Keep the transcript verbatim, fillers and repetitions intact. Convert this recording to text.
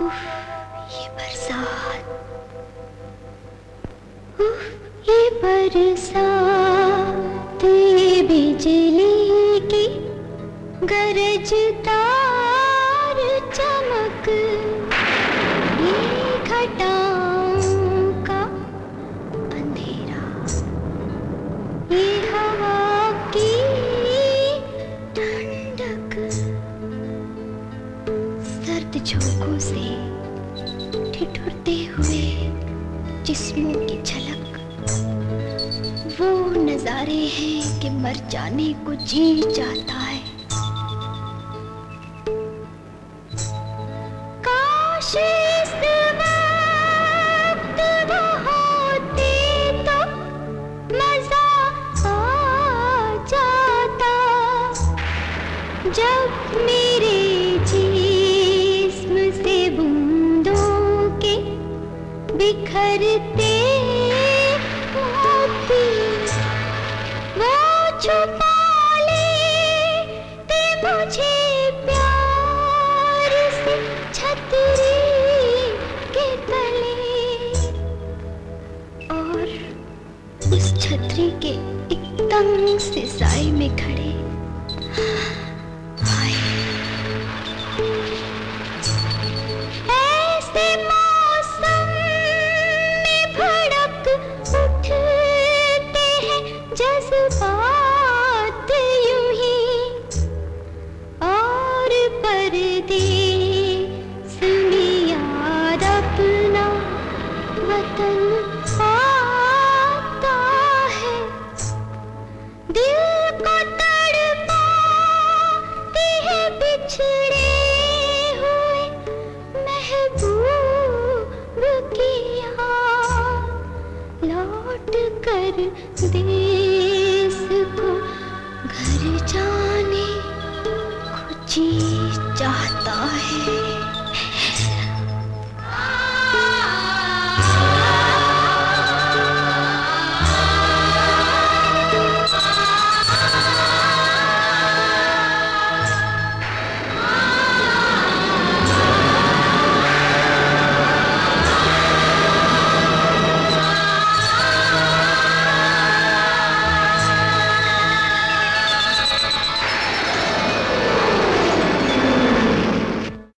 उफ, ये बरसात, उफ, ये बरसात, ये बिजली की गरजदार चमक, ये घटाओं का अंधेरा, ये हवा की ठंडक, सर्द झोंकों से ठिठुरते हुए जिस्मों की झलक, वो नजारे हैं कि मर जाने को जी जाता है। काश इस वक्त वो होते तो मजा आ जाता, जब मेरे जिस्म से बूंदों के बिखरते मोती वो छुपा लेते मुझे प्यार से छतरी के तले, और उस छतरी के एक तंग से साए में खड़े हाय, ऐसे मौसम में भड़क उठते हैं जज्बात यूं ही, और परदेस में याद अपना वतन आता है, दिल को तड़पाती है बिछड़े हुए महबूब की याद, लौट कर देश को घर जा